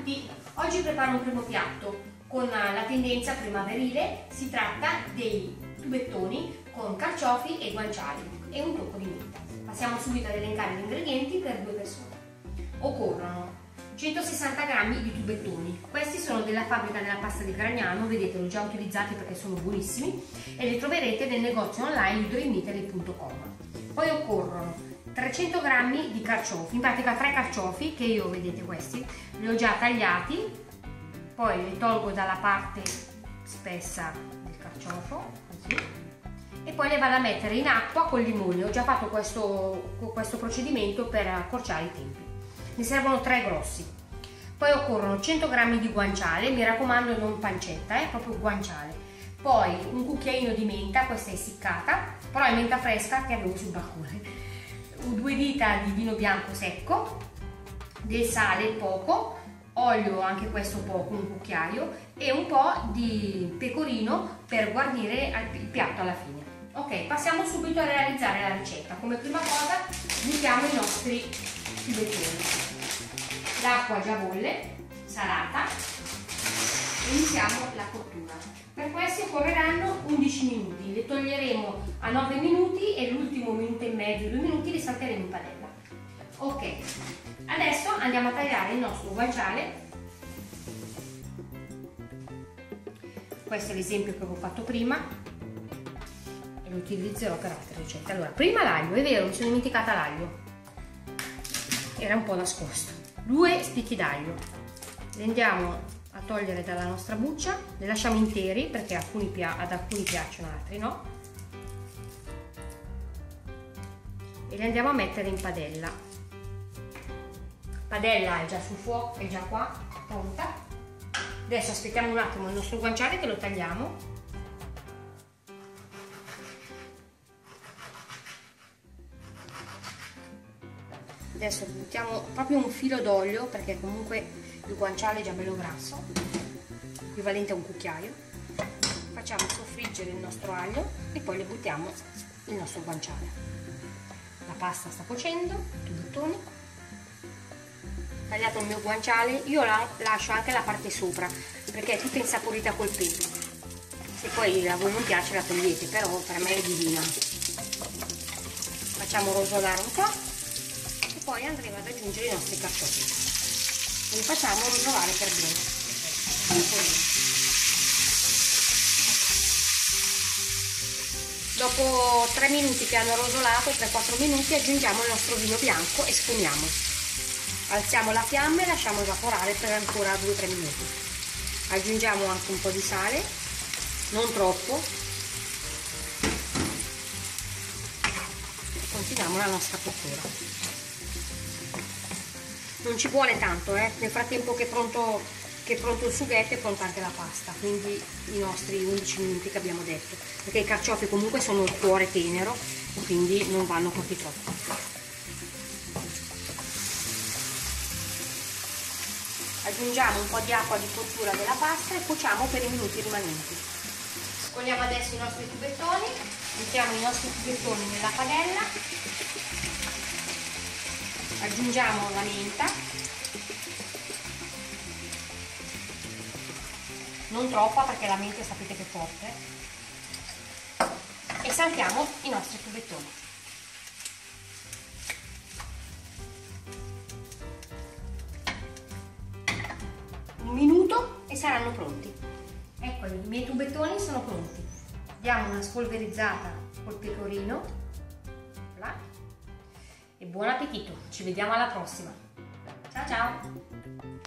tutti! Oggi preparo un primo piatto con la tendenza primaverile. Si tratta dei tubettoni con carciofi e guanciali e un tocco di menta. Passiamo subito ad elencare gli ingredienti per 2 persone. Occorrono 160 g di tubettoni. Questi sono della fabbrica della pasta di Gragnano, vedete, l'ho già utilizzati perché sono buonissimi e li troverete nel negozio online lidoimiteri.com. Poi occorrono 300 g di carciofi, in pratica 3 carciofi che io, vedete, questi li ho già tagliati, poi li tolgo dalla parte spessa del carciofo così, e poi le vado a mettere in acqua con limone. Ho già fatto questo procedimento per accorciare i tempi. Mi servono 3 grossi. Poi occorrono 100 g di guanciale, mi raccomando non pancetta, proprio guanciale. Poi un cucchiaino di menta, questa è essiccata, però è menta fresca che avevo sul balcone. 2 dita di vino bianco secco, del sale poco, olio anche questo poco, un cucchiaio, e un po' di pecorino per guarnire il piatto alla fine. Ok, passiamo subito a realizzare la ricetta. Come prima cosa buttiamo i nostri tubettoni. L'acqua già bolle, salata, e iniziamo la cottura. Per questi occorreranno 11 minuti, le toglieremo a 9 minuti e l'ultimo minuto e mezzo, 2 minuti, li salteremo in padella. Ok, adesso andiamo a tagliare il nostro guanciale. Questo è l'esempio che avevo fatto prima e lo utilizzerò per altre ricette. Allora, prima l'aglio, è vero, mi sono dimenticata l'aglio, era un po' nascosto. 2 spicchi d'aglio, li andiamo a togliere dalla nostra buccia, li lasciamo interi perché ad alcuni piacciono, altri no, e li andiamo a mettere in padella. Padella è già sul fuoco, è già qua, pronta. Adesso aspettiamo un attimo il nostro guanciale che lo tagliamo. Adesso buttiamo proprio un filo d'olio perché comunque il guanciale è già bello grasso, equivalente a un cucchiaio. Facciamo soffriggere il nostro aglio e poi le buttiamo il nostro guanciale. La pasta sta cuocendo, tubettoni. Tagliato il mio guanciale, io lascio anche la parte sopra perché è tutta insaporita col pepe. Se poi a voi non piace la togliete, però per me è divina. Facciamo rosolare un po' e poi andremo ad aggiungere i nostri carciofi. Li facciamo rosolare per bene. Dopo 3 minuti che hanno rosolato, 3-4 minuti, aggiungiamo il nostro vino bianco e sfumiamo. Alziamo la fiamma e lasciamo evaporare per ancora 2-3 minuti. Aggiungiamo anche un po' di sale, non troppo, e continuiamo la nostra cottura. Non ci vuole tanto, nel frattempo che è pronto il sughetto è pronta anche la pasta, quindi i nostri 11 minuti che abbiamo detto, perché i carciofi comunque sono il cuore tenero, quindi non vanno cotti troppo. Aggiungiamo un po' di acqua di cottura della pasta e cuociamo per i minuti rimanenti. Scogliamo adesso i nostri tubettoni, mettiamo i nostri tubettoni nella padella. Aggiungiamo la menta, non troppa perché la menta sapete che è forte, e saltiamo i nostri tubettoni. Un minuto e saranno pronti. Eccoli, i miei tubettoni sono pronti. Diamo una spolverizzata col pecorino. Là. E buon appetito, ci vediamo alla prossima. Ciao ciao!